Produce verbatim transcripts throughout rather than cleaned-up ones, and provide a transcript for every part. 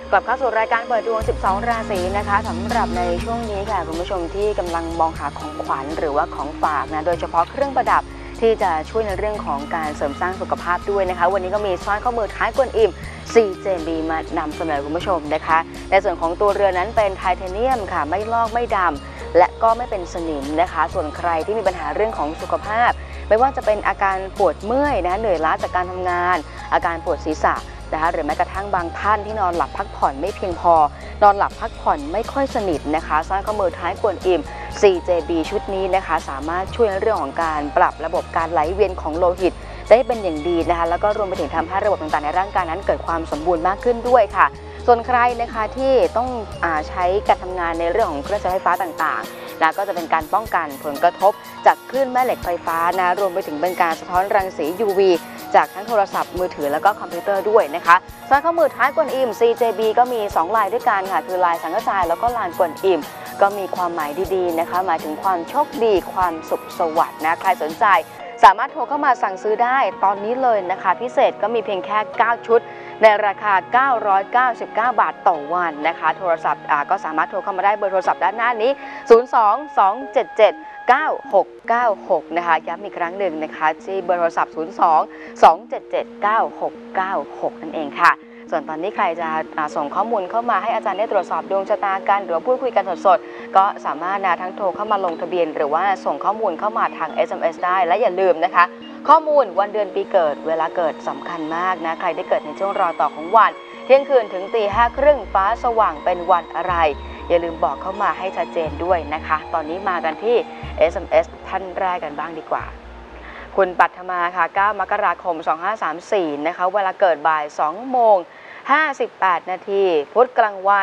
กลับเข้าสู่รายการเปิดดวงสิบสองราศีนะคะสำหรับในช่วงนี้ค่ะคุณผู้ชมที่กำลังมองหาของขวัญหรือว่าของฝากนะโดยเฉพาะเครื่องประดับที่จะช่วยในเรื่องของการเสริมสร้างสุขภาพด้วยนะคะวันนี้ก็มีสร้อยข้อมือท้ายกวนอิม ซี เจ บี มานำเสนอคุณผู้ชมนะคะในส่วนของตัวเรือนั้นเป็นไทเทเนียมค่ะไม่ลอกไม่ดำและก็ไม่เป็นสนิมนะคะส่วนใครที่มีปัญหาเรื่องของสุขภาพไม่ว่าจะเป็นอาการปวดเมื่อยนะเหนื่อยล้าจากการทำงานอาการปวดศีรษะนะคะหรือแม้กระทั่งบางท่านที่นอนหลับพักผ่อนไม่เพียงพอนอนหลับพักผ่อนไม่ค่อยสนิทนะคะสร้อยข้อมือท้ายกวนอิม ซี เจ บี ชุดนี้นะคะสามารถช่วยในเรื่องของการปรับระบบการไหลเวียนของโลหิตได้เป็นอย่างดีนะคะแล้วก็รวมไปถึงทำให้ระบบต่างๆในร่างกายนั้นเกิดความสมบูรณ์มากขึ้นด้วยค่ะส่วนใครนะคะที่ต้องอาใช้การทำงานในเรื่องของเครื่องใช้ไฟฟ้าต่างๆนะก็จะเป็นการป้องกันผลกระทบจากคลื่นแม่เหล็กไฟฟ้านะรวมไปถึงเป็นการสะท้อนรังสี ยู วี จากทั้งโทรศัพท์มือถือแล้วก็คอมพิวเตอร์ด้วยนะคะสร้อยข้อมือท้ายกวนอิม ซี เจ บี ก็มีสองลายด้วยกันค่ะคือลายสังกะจายแล้วก็ลายกวนอิมก็มีความหมายดีๆนะคะหมายถึงความโชคดีความสุขสวัสดิ์นะใครสนใจสามารถโทรเข้ามาสั่งซื้อได้ตอนนี้เลยนะคะพิเศษก็มีเพียงแค่เก้าชุดในราคาเก้าร้อยเก้าสิบเก้าบาทต่อวันนะคะโทรศัพท์ก็สามารถโทรเข้ามาได้เบอร์โทรศัพท์ด้านหน้านี้ศูนย์ สอง สอง เจ็ด เจ็ด เก้า หก เก้า หกนะคะย้ำอีกครั้งหนึ่งนะคะที่เบอร์โทรศัพท์ศูนย์ สอง สอง เจ็ด เจ็ด เก้า หก เก้า หกนั่นเองค่ะส่วนตอนนี้ใครจะส่งข้อมูลเข้ามาให้อาจารย์ได้ตรวจสอบดวงชะตากันหรือพูดคุยกันสดๆก็สามารถนะทั้งโทรเข้ามาลงทะเบียนหรือว่าส่งข้อมูลเข้ามาทาง เอส เอ็ม เอส ได้และอย่าลืมนะคะข้อมูลวันเดือนปีเกิดเวลาเกิดสำคัญมากนะใครได้เกิดในช่วงรอต่อของวันเที่ยงคืนถึงตีห้าครึ่งฟ้าสว่างเป็นวันอะไรอย่าลืมบอกเข้ามาให้ชัดเจนด้วยนะคะตอนนี้มากันที่ เอส เอ็ม เอส ท่านแรกกันบ้างดีกว่าคุณปัทมาค่ะเก้ามกราคมสองพันห้าร้อยสามสิบสี่นะคะเวลาเกิดบ่ายสองโมงห้าสิบแปดนาทีพุธกลางวัน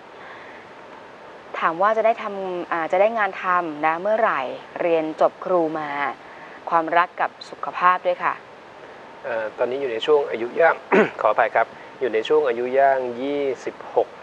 ถามว่าจะได้ทำอาจะได้งานทำนะเมื่อไหร่เรียนจบครูมาความรักกับสุขภาพด้วยค่ะอตอนนี้อยู่ในช่วงอายุย่าง ขออภัยครับอยู่ในช่วงอายุย่างยี่สิบหก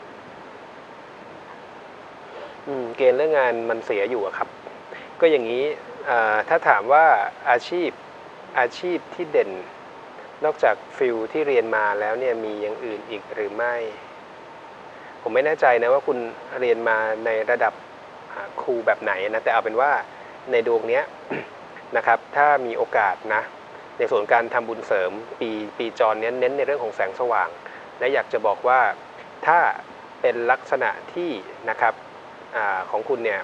เกณฑ์เรื่องงานมันเสียอยู่ครับก็อย่างนี้ถ้าถามว่าอาชีพอาชีพที่เด่นนอกจากฟิลที่เรียนมาแล้วเนี่ยมีอย่างอื่นอีกหรือไม่ผมไม่แน่ใจนะว่าคุณเรียนมาในระดับครูแบบไหนนะแต่เอาเป็นว่าในดวงนี้ นะครับถ้ามีโอกาสนะในส่วนการทำบุญเสริมปีปีจรเน้นเน้นในเรื่องของแสงสว่างและอยากจะบอกว่าถ้าเป็นลักษณะที่นะครับอของคุณเนี่ย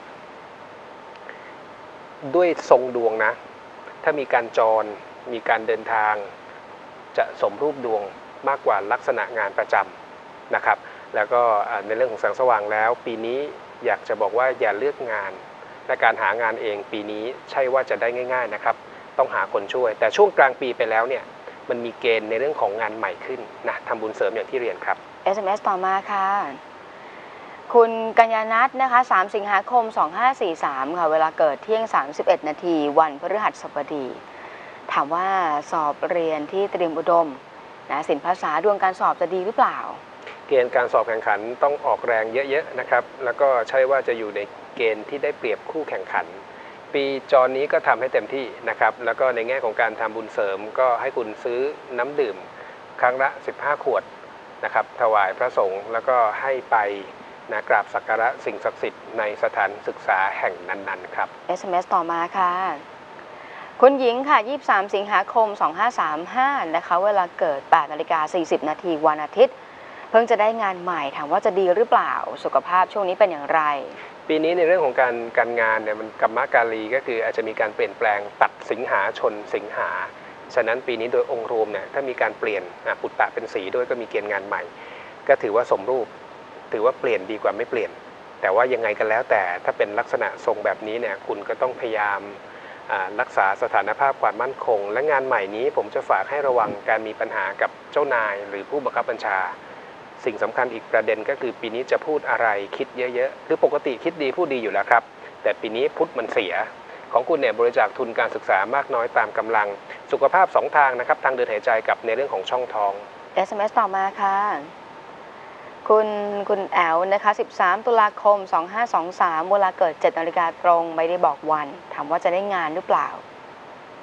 ด้วยทรงดวงนะถ้ามีการจรมีการเดินทางจะสมรูปดวงมากกว่าลักษณะงานประจำนะครับแล้วก็ในเรื่องของแสงสว่างแล้วปีนี้อยากจะบอกว่าอย่าเลือกงานและการหางานเองปีนี้ใช่ว่าจะได้ง่ายๆนะครับต้องหาคนช่วยแต่ช่วงกลางปีไปแล้วเนี่ยมันมีเกณฑ์ในเรื่องของงานใหม่ขึ้นนะทำบุญเสริมอย่างที่เรียนครับเอส เอ็ม เอส ต่อมาค่ะคุณกัญญาณัฐนะคะสามสิงหาคมสองพันห้าร้อยสี่สิบสามค่ะเวลาเกิดเที่ยงสามสิบเอ็ดนาทีวันพฤหัสบดีถามว่าสอบเรียนที่เตรียมอุดมนะศิลปภาษาดวงการสอบจะดีหรือเปล่าเกณฑ์การสอบแข่งขันต้องออกแรงเยอะๆนะครับแล้วก็ใช่ว่าจะอยู่ในเกณฑ์ที่ได้เปรียบคู่แข่งขันปีจรนี้ก็ทำให้เต็มที่นะครับแล้วก็ในแง่ของการทำบุญเสริมก็ให้คุณซื้อน้ำดื่มครั้งละสิบห้าขวดนะครับถวายพระสงฆ์แล้วก็ให้ไปนะกราบสักการะสิ่งศักดิ์สิทธิ์ในสถานศึกษาแห่งนั้นๆครับเอส เอ็ม เอส ต่อมาค่ะคุณหญิงค่ะยี่สิบสามสิงหาคมสองพันห้าร้อยสามสิบห้านะคะเวลาเกิดแปดนาฬิกาสี่สิบนาทีวันอาทิตย์เพิ่งจะได้งานใหม่ถามว่าจะดีหรือเปล่าสุขภาพช่วงนี้เป็นอย่างไรปีนี้ในเรื่องของการการงานเนี่ยมันกัมมะกาลีก็คืออาจจะมีการเปลี่ยนแปลงตัดสิงหาชนสิงหาฉะนั้นปีนี้โดยองค์รวมเนี่ยถ้ามีการเปลี่ยนปุตตะเป็นสีด้วยก็มีเกณฑ์งานใหม่ก็ถือว่าสมรูปถือว่าเปลี่ยนดีกว่าไม่เปลี่ยนแต่ว่ายังไงกันแล้วแต่ถ้าเป็นลักษณะทรงแบบนี้เนี่ยคุณก็ต้องพยายามรักษาสถานภาพความมั่นคงและงานใหม่นี้ผมจะฝากให้ระวังการมีปัญหากับเจ้านายหรือผู้บังคับบัญชาสิ่งสำคัญอีกประเด็นก็คือปีนี้จะพูดอะไรคิดเยอะๆคือปกติคิดดีพูดดีอยู่แล้วครับแต่ปีนี้พุธมันเสียของคุณเนี่ยบริจาคทุนการศึกษามากน้อยตามกำลังสุขภาพสองทางนะครับทางเดินหายใจกับในเรื่องของช่องท้องเอส เอ็ม เอส ต่อมาค่ะคุณคุณแอลนะคะสิบสามตุลาคมสองพันห้าร้อยยี่สิบสามเวลาเกิดเจ็ดนาฬิกาตรงไม่ได้บอกวันถามว่าจะได้งานหรือเปล่า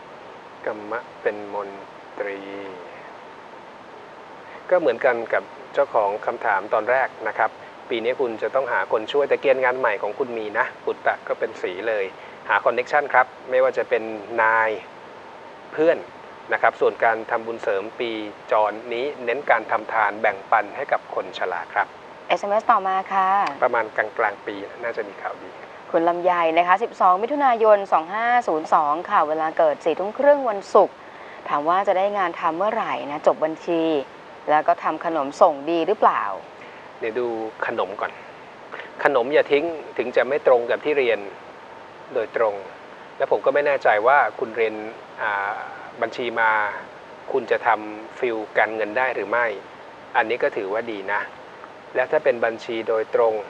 กัมมะเป็นมนตรีก็เหมือนกันกับเจ้าของคำถามตอนแรกนะครับปีนี้คุณจะต้องหาคนช่วยแต่เกณฑ์งานใหม่ของคุณมีนะปุตตะก็เป็นสีเลยหาคอนเน็กชันครับไม่ว่าจะเป็นนายเพื่อนนะครับส่วนการทำบุญเสริมปีจรนี้เน้นการทำทานแบ่งปันให้กับคนชราครับเอส เอ็ม เอส ต่อมาค่ะประมาณกลางกลางปีน่าจะมีข่าวดีคุณลำไยนะคะสิบสองมิถุนายนสองห้าศูนย์สองค่ะเวลาเกิดสี่ทุ่มครึ่งวันศุกร์ถามว่าจะได้งานทำเมื่อไหร่นะจบบัญชีแล้วก็ทำขนมส่งดีหรือเปล่าเดี๋ยวดูขนมก่อนขนมอย่าทิ้งถึงจะไม่ตรงกับที่เรียนโดยตรงและผมก็ไม่แน่ใจว่าคุณเรียนบัญชีมาคุณจะทำฟิลการเงินได้หรือไม่อันนี้ก็ถือว่าดีนะและถ้าเป็นบัญชีโดยตรง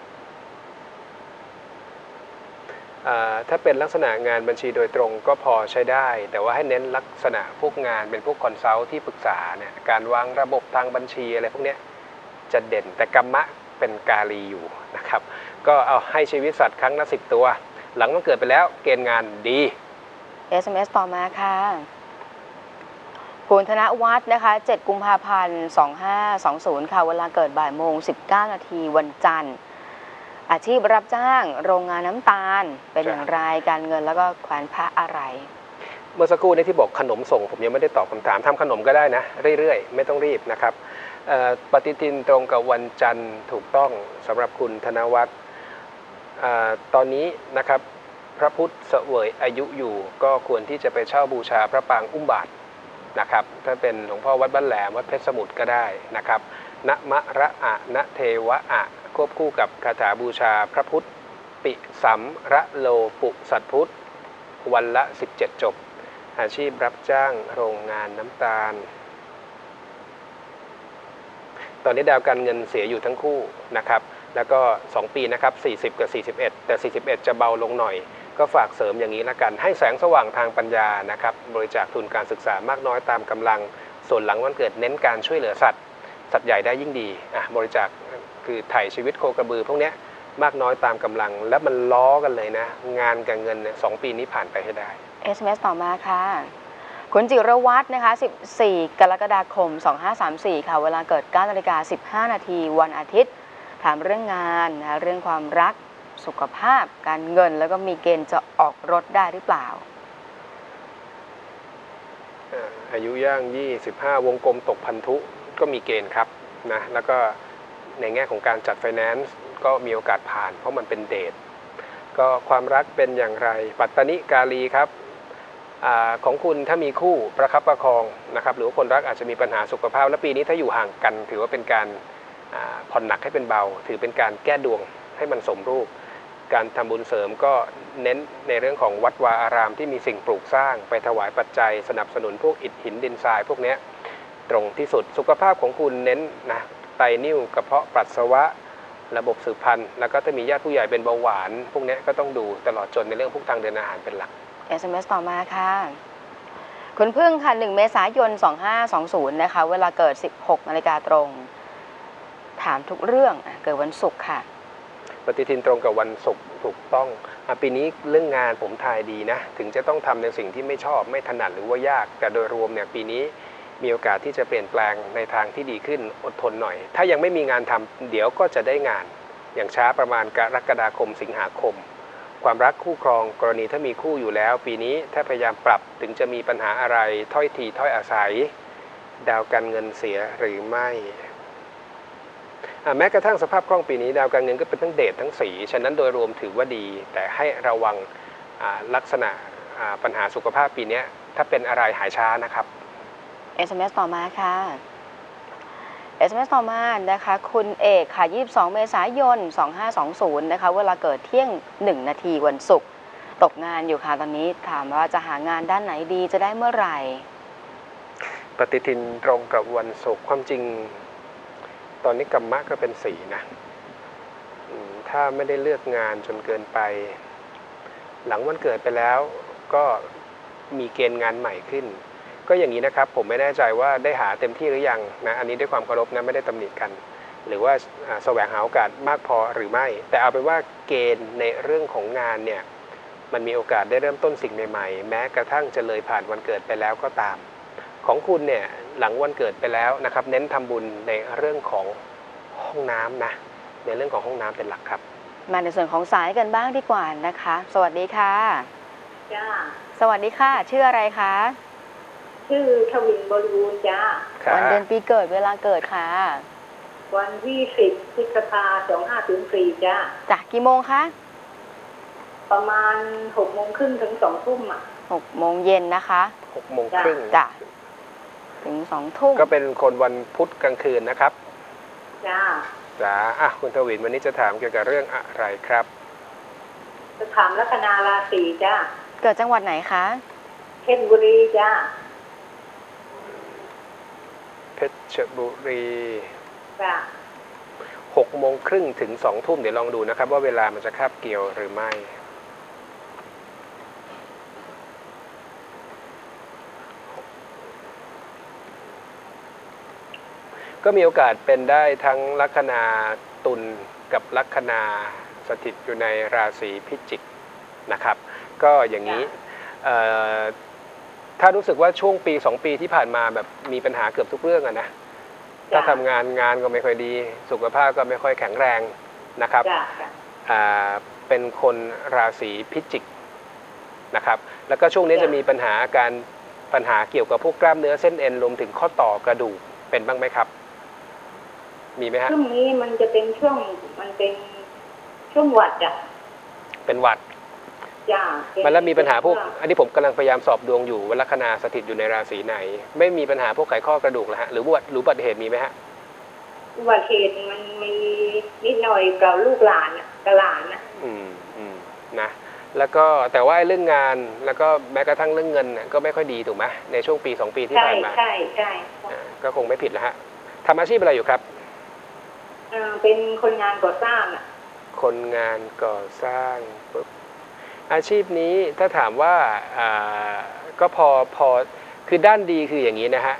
ถ้าเป็นลักษณะงานบัญชีโดยตรงก็พอใช้ได้แต่ว่าให้เน้นลักษณะพวกงานเป็นพวกคอนซัลท์ที่ปรึกษาเนี่ยการวางระบบทางบัญชีอะไรพวกนี้จะเด่นแต่กรรมะเป็นกาลีอยู่นะครับก็เอาให้ชีวิตสัตว์ครั้งละสิบตัวหลังมันเกิดไปแล้วเกณฑ์งานดีเอส เอ็ม เอส ต่อมาค่ะคุณธนวัฒน์นะคะเจ็ดกุมภาพันธ์สองห้าสองศูนย์ค่ะเวลาเกิดบ่ายโมงสิบเก้านาทีวันจันทร์อาชีพรับจ้างโรงงานน้ำตาลเป็นอย่างไรการเงินแล้วก็แขวนพระอะไรเมื่อสักครู่นี้ที่บอกขนมส่งผมยังไม่ได้ตอบคำถามทำขนมก็ได้นะเรื่อยๆไม่ต้องรีบนะครับปฏิทินตรงกับวันจันทร์ถูกต้องสำหรับคุณธนวัฒน์ตอนนี้นะครับพระพุทธเสวยอายุอยู่ก็ควรที่จะไปเช่าบูชาพระปางอุ้มบาทนะครับถ้าเป็นหลวงพ่อวัดบ้านแหลมวัดเพชรสมุทรก็ได้นะครับนะมะระอะนะเทวะอะควบคู่กับคาถาบูชาพระพุทธปิสัมระโลปุสัตพุทธวันละสิบเจ็ดจบอาชีพรับจ้างโรงงานน้ำตาลตอนนี้ดาวการเงินเสียอยู่ทั้งคู่นะครับแล้วก็สองปีนะครับสี่สิบกับสี่สิบเอ็ดแต่สี่สิบเอ็ดจะเบาลงหน่อยก็ฝากเสริมอย่างนี้ละกันให้แสงสว่างทางปัญญานะครับบริจาคทุนการศึกษามากน้อยตามกำลังส่วนหลังวันเกิดเน้นการช่วยเหลือสัตว์สัตว์ใหญ่ได้ยิ่งดีอ่ะบริจาคคือไถ่ชีวิตโคกระบือพวกนี้มากน้อยตามกำลังและมันล้อกันเลยนะงานกับเงินเนี่ยสองปีนี้ผ่านไปให้ได้เอส เอ็ม เอส ต่อมาค่ะคุณจิรวัฒน์นะคะสิบสี่กรกฎาคมสองห้าสามสี่ค่ะเวลาเกิดเก้านาฬิกาสิบห้านาทีวันอาทิตย์ถามเรื่องงานนะเรื่องความรักสุขภาพการเงินแล้วก็มีเกณฑ์จะออกรถได้หรือเปล่าอายุย่างยี่สิบห้าวงกลมตกพันธุก็มีเกณฑ์ครับนะแล้วก็ในแง่ของการจัดไฟแนนซ์ก็มีโอกาสผ่านเพราะมันเป็นเดทก็ความรักเป็นอย่างไรปัตตนิกาลีครับอของคุณถ้ามีคู่ประคับประคองนะครับหรือว่าคนรักอาจจะมีปัญหาสุขภาพและปีนี้ถ้าอยู่ห่างกันถือว่าเป็นการผ่อนหนักให้เป็นเบาถือเป็นการแก้ดวงให้มันสมรูปการทำบุญเสริมก็เน้นในเรื่องของวัดวาอารามที่มีสิ่งปลูกสร้างไปถวายปัจจัยสนับสนุนพวกอิฐหินดินทรายพวกนี้ตรงที่สุดสุขภาพของคุณเน้นนะไตนิ่วกระเพาะปัสสาวะระบบสืบพันธุ์แล้วก็ถ้ามีญาติผู้ใหญ่เป็นเบาหวานพวกนี้ก็ต้องดูตลอดจนในเรื่องพวกทางเดินอาหารเป็นหลักเอส เอ็ม เอส ต่อมาค่ะคุณพึ่งค่ะหนึ่งเมษายนสองห้าสองศูนย์นะคะเวลาเกิดสิบหกนาฬิกาตรงถามทุกเรื่องเกิดวันศุกร์ค่ะปฏิทินตรงกับวันศุกร์ถูกต้องปีนี้เรื่องงานผมทายดีนะถึงจะต้องทำในสิ่งที่ไม่ชอบไม่ถนัดหรือว่ายากแต่โดยรวมเนี่ยปีนี้มีโอกาสที่จะเปลี่ยนแปลงในทางที่ดีขึ้นอดทนหน่อยถ้ายังไม่มีงานทำเดี๋ยวก็จะได้งานอย่างช้าประมาณกรกฎาคมสิงหาคมความรักคู่ครองกรณีถ้ามีคู่อยู่แล้วปีนี้ถ้าพยายามปรับถึงจะมีปัญหาอะไรถ้อยทีถ้อยอาศัยดาวการเงินเสียหรือไม่แม้กระทั่งสภาพคล่องปีนี้ดาวการเงินก็เป็นทั้งเดชทั้งสีฉะนั้นโดยรวมถือว่าดีแต่ให้ระวังลักษณะปัญหาสุขภาพปีนี้ถ้าเป็นอะไรหายช้านะครับเอส เอ็ม เอส ต่อมาค่ะ เอส เอ็ม เอส ต่อมานะคะคุณเอกค่ะยี่สิบสองเมษายนสองห้าสองศูนย์นะคะเวลาเกิดเที่ยงหนึ่งนาทีวันศุกร์ตกงานอยู่ค่ะตอนนี้ถามว่าจะหางานด้านไหนดีจะได้เมื่อไหร่ปฏิทินตรงกับวันศุกร์ความจริงตอนนี้กัมมะก็เป็นสีนะถ้าไม่ได้เลือกงานจนเกินไปหลังวันเกิดไปแล้วก็มีเกณฑ์งานใหม่ขึ้นก็อย่างนี้นะครับผมไม่แน่ใจว่าได้หาเต็มที่หรือยังนะอันนี้ด้วยความเคารพนะไม่ได้ตำหนิกันหรือว่าแสวงหาโอกาสมากพอหรือไม่แต่เอาเป็นว่าเกณฑ์ในเรื่องของงานเนี่ยมันมีโอกาสได้เริ่มต้นสิ่งใหม่ๆแม้กระทั่งจะเลยผ่านวันเกิดไปแล้วก็ตามของคุณเนี่ยหลังวันเกิดไปแล้วนะครับเน้นทำบุญในเรื่องของห้องน้ำนะในเรื่องของห้องน้ำเป็นหลักครับมาในส่วนของสายกันบ้างดีกว่านะคะ สวัสดีค่ะจ้าสวัสดีค่ะชื่ออะไรคะชื่อทวินบริบูรณ์จ้าวันเดือนปีเกิดเวลาเกิดค่ะวันที่สิบพฤษภาสองห้าศูนย์สี่จ้าจากกี่โมงคะประมาณหกโมงครึ่งถึงสองทุ่มอ่ะหกโมงเย็นนะคะหกโมงครึ่งจ้ะถึงสองทุ่มก็เป็นคนวันพุธกลางคืนนะครับจ้าจ้าอ่ะคุณทวินวันนี้จะถามเกี่ยวกับเรื่องอะไรครับจะถามลัคนาราศีจ้าเกิดจังหวัดไหนคะเพชรบุรีจ้าเพชรบุรีจ้าหกโมงครึ่งถึงสองทุ่มเดี๋ยวลองดูนะครับว่าเวลามันจะคาบเกี่ยวหรือไม่ก็มีโอกาสเป็นได้ทั้งลัคนาตุลกับลัคนาสถิตอยู่ในราศีพิจิกนะครับก็อย่างนี้ถ้ารู้สึกว่าช่วงปีสองปีที่ผ่านมาแบบมีปัญหาเกือบทุกเรื่องอะนะถ้าทำงานงานก็ไม่ค่อยดีสุขภาพก็ไม่ค่อยแข็งแรงนะครับเป็นคนราศีพิจิกนะครับแล้วก็ช่วงนี้จะมีปัญหาการปัญหาเกี่ยวกับพวกกล้ามเนื้อเส้นเอ็นรวมถึงข้อต่อกระดูกเป็นบ้างไหมครับมีไหมฮะช่วงนี้มันจะเป็นช่วงมันเป็นช่วงหวัดอ่ะเป็นหวัดจ้ามันแล้วมีปัญหาพวกอันนี้ผมกำลังพยายามสอบดวงอยู่ว่าลัคนาสถิตอยู่ในราศีไหนไม่มีปัญหาพวกไขข้อกระดูกแล้วฮะหรือว่าหรืออุบัติเหตุมีไหมฮะอุบัติเหตุมันมีนิดหน่อยกับลูกหลานกับหลานอ่ะอืมอืมนะแล้วก็แต่ว่าเรื่องงานแล้วก็แม้กระทั่งเรื่องเงินก็ไม่ค่อยดีถูกไหมในช่วงปีสองปีที่ผ่านมาใช่ใช่ก็คงไม่ผิดแล้วฮะทำอาชีพอะไรอยู่ครับเป็นคนงานก่อสร้างอ่ะคนงานก่อสร้างปุ๊บอาชีพนี้ถ้าถามว่าก็พอพอคือด้านดีคืออย่างนี้นะฮะ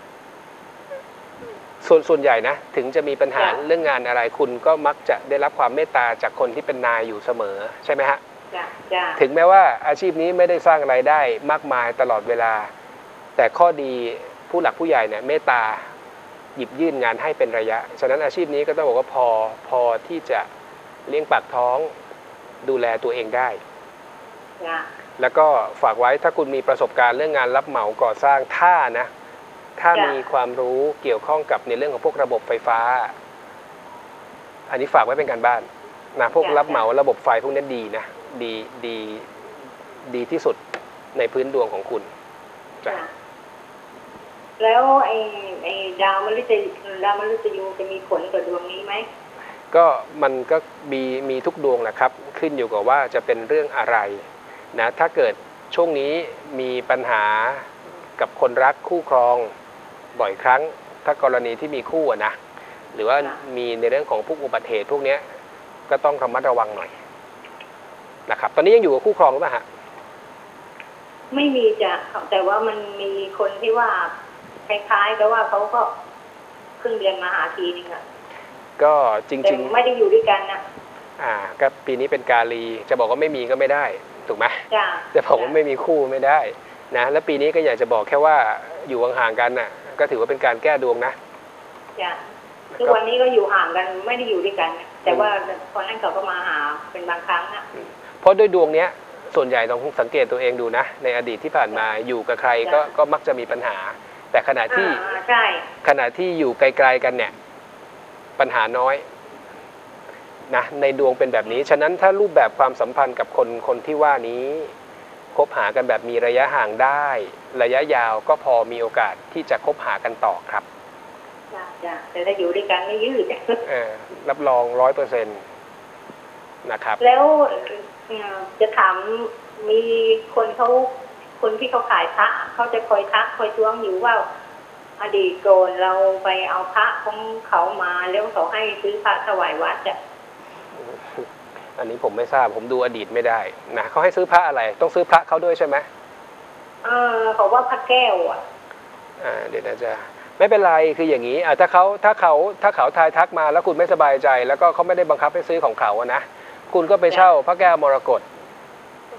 ส่วนส่วนใหญ่นะถึงจะมีปัญหาเรื่องงานอะไรคุณก็มักจะได้รับความเมตตาจากคนที่เป็นนายอยู่เสมอใช่ไหมฮะถึงแม้ว่าอาชีพนี้ไม่ได้สร้างรายได้มากมายตลอดเวลาแต่ข้อดีผู้หลักผู้ใหญ่เนี่ยเมตตาหยิบยื่นงานให้เป็นระยะฉะนั้นอาชีพนี้ก็ต้องบอกว่าพอพอที่จะเลี้ยงปากท้องดูแลตัวเองได้แล้วก็ฝากไว้ถ้าคุณมีประสบการณ์เรื่องงานรับเหมาก่อสร้างถ้านะถ้ามีความรู้เกี่ยวข้องกับในเรื่องของพวกระบบไฟฟ้าอันนี้ฝากไว้เป็นการบ้านนะพวกรับเหมาระบบไฟพวกนี้ดีนะดีดีดีที่สุดในพื้นดวงของคุณจ้ะแล้วไอ้ไอ้ดาวมฤตยูดาวมฤตยูจะมีผลกับดวงนี้ไหมก็มันก็มีมีทุกดวงแหละครับขึ้นอยู่กับว่าจะเป็นเรื่องอะไรนะถ้าเกิดช่วงนี้มีปัญหากับคนรักคู่ครองบ่อยครั้งถ้ากรณีที่มีคู่นะหรือว่ามีในเรื่องของพวกอุบัติเหตุพวกนี้ก็ต้องระมัดระวังหน่อยนะครับตอนนี้ยังอยู่กับคู่ครองหรือเปล่าฮะไม่มีจ้ะแต่ว่ามันมีคนที่ว่าคล้ายๆกับว่าเขาก็เพิ่งเรียนมาหาทีนึงอะก็จริงๆไม่ได้อยู่ด้วยกันนะอ่าก็ปีนี้เป็นกาลีจะบอกว่าไม่มีก็ไม่ได้ถูกไหมจ้ะจะบอกว่าไม่มีคู่ไม่ได้นะแล้วปีนี้ก็อยากจะบอกแค่ว่าอยู่ห่างๆกันน่ะก็ถือว่าเป็นการแก้ดวงนะจ้ะทุกวันนี้ก็อยู่ห่างกันไม่ได้อยู่ด้วยกันแต่ว่าคนนั้นเขาก็มาหาเป็นบางครั้งนะเพราะด้วยดวงเนี้ยส่วนใหญ่ต้องสังเกตตัวเองดูนะในอดีตที่ผ่านมาอยู่กับใครก็ก็มักจะมีปัญหาแต่ขณะที่ขณะที่อยู่ไกลๆกันเนี่ยปัญหาน้อยนะในดวงเป็นแบบนี้ฉะนั้นถ้ารูปแบบความสัมพันธ์กับคนคนที่ว่านี้คบหากันแบบมีระยะห่างได้ระยะยาวก็พอมีโอกาสที่จะคบหากันต่อครับจ้ะแต่ถ้าอยู่ด้วยกันไม่ยืดเออรับรองร้อยเปอร์เซ็นต์นะครับแล้วจะถามมีคนเขาคนที่เขาขายพระเขาจะคอยทักคอยท้วงอยู่ว่าอดีตโกนเราไปเอาพระของเขามาแล้วเขาให้ซื้อพระถวายวัดจ้ะอันนี้ผมไม่ทราบผมดูอดีตไม่ได้นะเขาให้ซื้อพระอะไรต้องซื้อพระเขาด้วยใช่ไหมเออเขาว่าพระแก้วอ่ะอ่าเดี๋ยวนะจ๊ะไม่เป็นไรคืออย่างนี้อ่าถ้าเขาถ้าเขาถ้าเขาทายทักมาแล้วคุณไม่สบายใจแล้วก็เขาไม่ได้บังคับให้ซื้อของเขาอะนะคุณก็ไปเช่าพระแก้วมรกต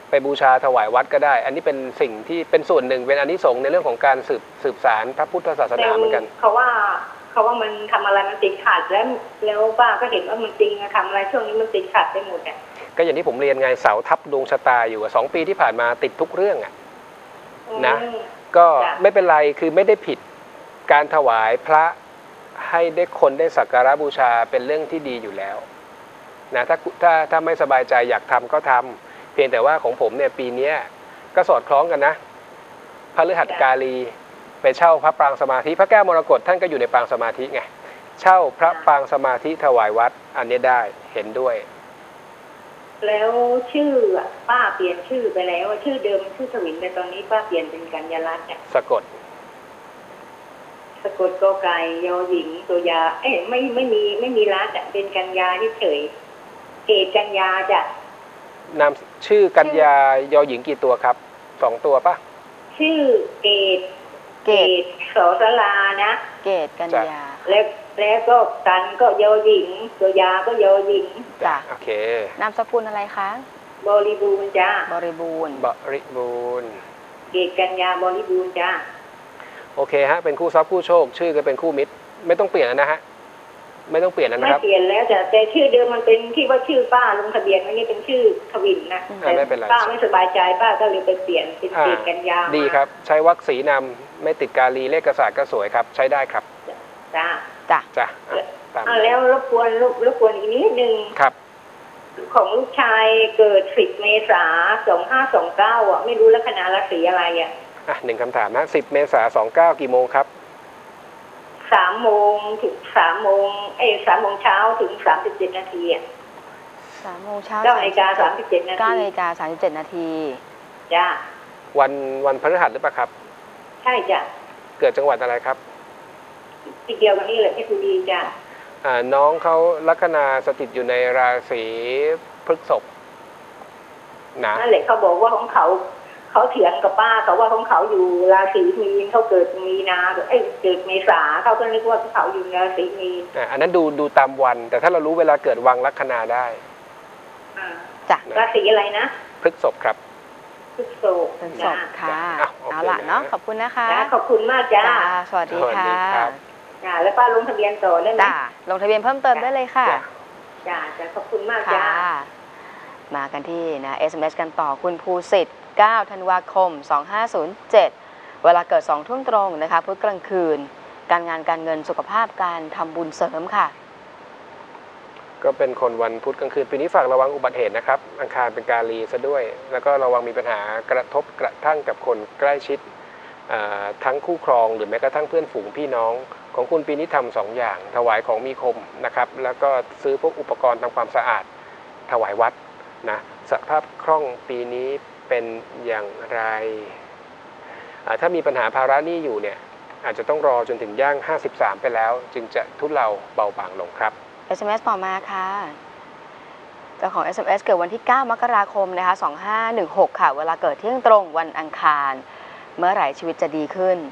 ไปบูชาถวายวัดก็ได้ อันนี้เป็นสิ่งที่เป็นส่วนหนึ่งเป็นอานิสงส์ในเรื่องของการสืบสืบสารพระพุทธศาสนาเหมือนกันเขาว่าเขาว่ามันทำอะไรมันติดขัดแล้วแล้วป้าก็เห็นว่ามันจริงอะทำอะไรช่วงนี้มันติดขัดไปหมดเนี่ยก็อย่างที่ผมเรียนไงเสาทับดวงชะตาอยู่สองปีที่ผ่านมาติดทุกเรื่องอะนะก็ไม่เป็นไรคือไม่ได้ผิดการถวายพระให้ได้คนได้สักการะบูชาเป็นเรื่องที่ดีอยู่แล้วนะถ้าถ้าถ้าไม่สบายใจอยากทำก็ทำเพียงแต่ว่าของผมเนี่ยปีนี้ก็สอดคล้องกันนะพฤหัสกาลีไปเช่าพระปรางสมาธิพระแก้วมรกตท่านก็อยู่ในปรางสมาธิไงเช่าพระปรางสมาธิถวายวัดอันนี้ได้เห็นด้วยแล้วชื่อป้าเปลี่ยนชื่อไปแล้วชื่อเดิมชื่อสวินแต่ตอนนี้ป้าเปลี่ยนเป็นกัญญาลัตน์เนี่ยสะกดสะกดกอไก่ยอหญิงตัวยาเอ้ไม่ไม่มีไม่มีรัตน์เป็นกัญญาเฉยเกตกัญญาจ้ะนามชื่อกัญญายอหญิงกี่ตัวครับสองตัวปะชื่อเกตเกตโสสลานะเกตกัญญาแล้วแล้วก็กันก็ยอหญิงตัวยาก็ยอหญิงจ้ะโอเคนามสกุลอะไรคะบริบูรณ์จ้ะบริบูรณ์บริบูรณ์เกตกัญญาบริบูรณ์จ้ะโอเคฮะเป็นคู่ทรัพย์คู่โชคชื่อก็เป็นคู่มิตรไม่ต้องเปลี่ยนนะฮะไม่ต้องเปลี่ยนนะครับไม่เปลี่ยนแล้วแต่แต่ชื่อเดิมมันเป็นที่ว่าชื่อป้าลงทะเบียนไว้นี่เป็นชื่อทวินนะแต่ป้าไม่สบายใจป้าก็เลยไปเปลี่ยนเป็นเกตกัญญาดีครับใช้วรรคสีนำไม่ติดกาลีเลขกษัตริย์ก็สวยครับใช้ได้ครับจ้าจ้าจ้าแล้วรบกวนรบกวนอีกนิดนึงครับของลูกชายเกิดสิบเมษาสองห้าสองเก้าอ่ะไม่รู้ลัคนาราศีอะไรอ่ะอ่ะหนึ่งคำถามนะสิบเมษาสองเก้ากี่โมงครับสามโมงถึงสามโมงเอ้สามโมงเช้าถึงสามสิบเจ็ดนาทีอ่ะสามโมงเช้าเก้านาฬิกาสามสิบเจ็ดนาทีเก้านาฬิกาสามสิบเจ็ดนาทีจ้าวันวันพฤหัสหรือเปล่าครับใช่จ้ะเกิดจังหวัดอะไรครับที่เดียวกันนี่แหละที่คุณดีจ้ะอ่าน้องเขาลัคนาสถิตอยู่ในราศีพฤษภนะนั่นแหละเขาบอกว่าของเขาเขาเถียงกับป้าเขาว่าของเขาอยู่ราศีมีนเขาเกิดมีนาเอ้ยเกิดเมษาเขาก็นึกว่าเขาอยู่ราศีมีนอ่าอันนั้นดูดูตามวันแต่ถ้าเรารู้เวลาเกิดวังลัคนาได้อ่าจ้ะราศีอะไรนะพฤษภครับพฤษภพฤษภค่ะเอาล่ะเนาะขอบคุณนะคะขอบคุณมากจ้าสวัสดีค่ะจ้าแล้วป้าลงทะเบียนต่อได้ไหมจ้าลงทะเบียนเพิ่มเติมได้เลยค่ะจ้าจ้าขอบคุณมากจ้ามากันที่นะ เอส เอ็ม เอส กันต่อคุณภูสิทธิ์เก้าธันวาคมสองห้าศูนย์เจ็ดเวลาเกิดสองทุ่มตรงนะคะพุธกลางคืนการงานการเงินสุขภาพการทำบุญเสริมค่ะก็เป็นคนวันพุธกลางคืนปีนี้ฝากระวังอุบัติเหตุนะครับอังคารเป็นกาลีซะด้วยแล้วก็ระวังมีปัญหากระทบกระทั่งกับคนใกล้ชิดทั้งคู่ครองหรือแม้กระทั่งเพื่อนฝูงพี่น้องของคุณปีนี้ทำสองอย่างถวายของมีคมนะครับแล้วก็ซื้อพวกอุปกรณ์ทำความสะอาดถวายวัดนะสภาพคล่องปีนี้เป็นอย่างไรถ้ามีปัญหาภาระหนี้อยู่เนี่ยอาจจะต้องรอจนถึงย่างห้าสิบสามไปแล้วจึงจะทุเลาเบาบางลงครับเอส เอ็ม เอส ต่อมาค่ะเจ้าของ เอส เอ็ม เอส เกิดวันที่เก้ามกราคมนะคะสองห้าหนึ่งหกค่ะเวลาเกิดเที่ยงตรงวันอังคารเมื่อไหร่ชีวิตจะดีขึ้น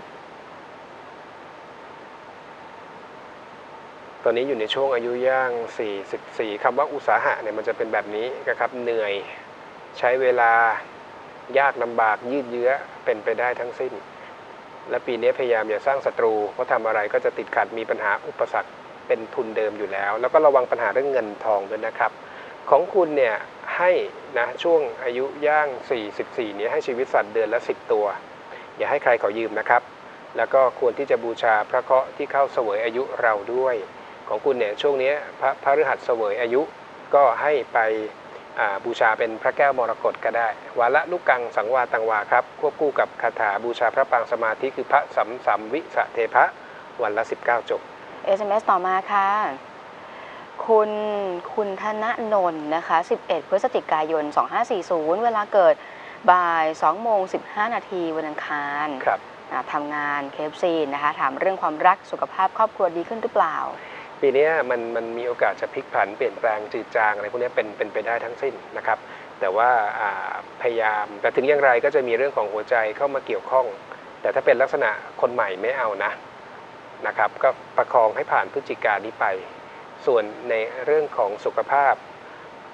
ตอนนี้อยู่ในช่วงอายุย่างสี่สิบสี่คำว่าอุตสาหะเนี่ยมันจะเป็นแบบนี้นะครับเหนื่อยใช้เวลายากลำบากยืดเยื้อเป็นไปได้ทั้งสิ้นและปีนี้พยายามอย่าสร้างศัตรูเพราะทำอะไรก็จะติดขัดมีปัญหาอุปสรรคเป็นทุนเดิมอยู่แล้วแล้วก็ระวังปัญหาเรื่องเงินทองด้วยนะครับของคุณเนี่ยให้นะช่วงอายุย่างสี่สิบสี่นี้ให้ชีวิตสัตว์เดือนละสิบตัวอย่าให้ใครขอยืมนะครับแล้วก็ควรที่จะบูชาพระเคราะห์ที่เข้าเสวยอายุเราด้วยของคุณเนี่ยช่วงนี้พระพฤหัสเสวยอายุก็ให้ไปบูชาเป็นพระแก้วมรกตก็ได้วาระลูกกังสังวาตังวาครับควบคู่กับคาถาบูชาพระปางสมาธิคือพระสัมสัมวิสเทพะวันละสิบเก้าจบเอส เอ็ม เอส ต่อมาค่ะคุณคุณธนนนท์นะคะสิบเอ็ดพฤศจิกายนสองห้าสี่ศูนย์เวลาเกิดบ่ายสองโมงสิบห้านาทีวันอังคารครับทำงาน เค เอฟ ซี นะคะถามเรื่องความรักสุขภาพครอบครัวดีขึ้นหรือเปล่าปีนี้มันมันมีโอกาสจะพลิกผันเปลี่ยนแปลงจืดจางอะไรพวกนี้เป็นเป็นไปได้ทั้งสิ้นนะครับแต่ว่าพยายามแต่ถึงอย่างไรก็จะมีเรื่องของหัวใจเข้ามาเกี่ยวข้องแต่ถ้าเป็นลักษณะคนใหม่ไม่เอานะนะครับก็ประคองให้ผ่านพฤศจิกายนนี้ไปส่วนในเรื่องของสุขภาพ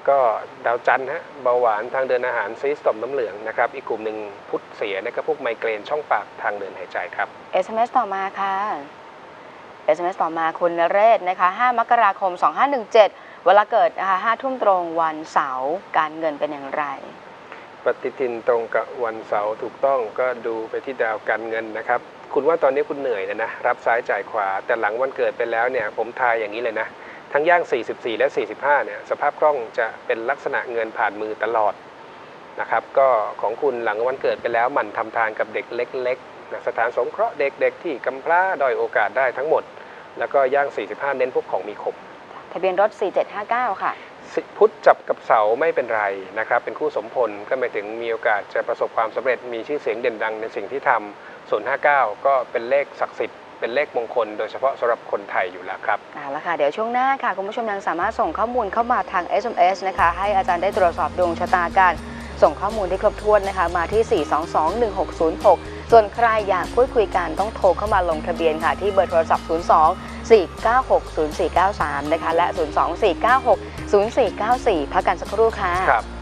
ก็ดาวจันทร์ฮะเบาหวานทางเดินอาหารซีสต่อมน้ำเหลืองนะครับอีกกลุ่มหนึ่งพุทธเสียนะครับพวกไมเกรนช่องปากทางเดินหายใจครับเอส เอ็ม เอส ต่อมาค่ะ เอส เอ็ม เอส ต่อมาคุณนเรศนะคะห้ามกราคมสองห้าหนึ่งเจ็ดเวลาเกิดนะคะห้าทุ่มตรงวันเสาร์การเงินเป็นอย่างไรปฏิทินตรงกับวันเสาร์ถูกต้องก็ดูไปที่ดาวการเงินนะครับคุณว่าตอนนี้คุณเหนื่อยเลยนะรับซ้ายจ่ายขวาแต่หลังวันเกิดไปแล้วเนี่ยผมทายอย่างนี้เลยนะทั้งย่างสี่สิบสี่และสี่สิบห้าเนี่ยสภาพคล่องจะเป็นลักษณะเงินผ่านมือตลอดนะครับก็ของคุณหลังวันเกิดไปแล้วหมั่นทำทานกับเด็กเล็กๆนะสถานสงเคราะห์เด็กๆที่กำพร้าด้อยโอกาสได้ทั้งหมดแล้วก็ย่างสี่สิบห้าเน้นพวกของมีคมทะเบียนรถสี่เจ็ดห้าเก้าค่ะพุทธจับกับเสาไม่เป็นไรนะครับเป็นคู่สมพลก็หมายถึงมีโอกาสจะประสบความสำเร็จมีชื่อเสียงเด่นดังในสิ่งที่ทำส่วนห้าเก้าก็เป็นเลขศักดิ์สิทธิ์เป็นเลขมงคลโดยเฉพาะสำหรับคนไทยอยู่แล้วครับเอาละค่ะเดี๋ยวช่วงหน้าค่ะคุณผู้ชมยังสามารถส่งข้อมูลเข้ามาทาง เอส เอ็ม เอส นะคะให้อาจารย์ได้ตรวจสอบดวงชะตากันส่งข้อมูลที่ครบถ้วนนะคะมาที่สี่ สอง สอง หนึ่ง หก ศูนย์ หกส่วนใครอยากพูดคุยกันต้องโทรเข้ามาลงทะเบียนค่ะที่เบอร์โทรศัพท์ศูนย์ สอง สี่ เก้า หก ศูนย์ สี่ เก้า สามนะคะและศูนย์ สอง สี่ เก้า หก ศูนย์ สี่ เก้า สี่พักกันสักครู่ค่ะครับ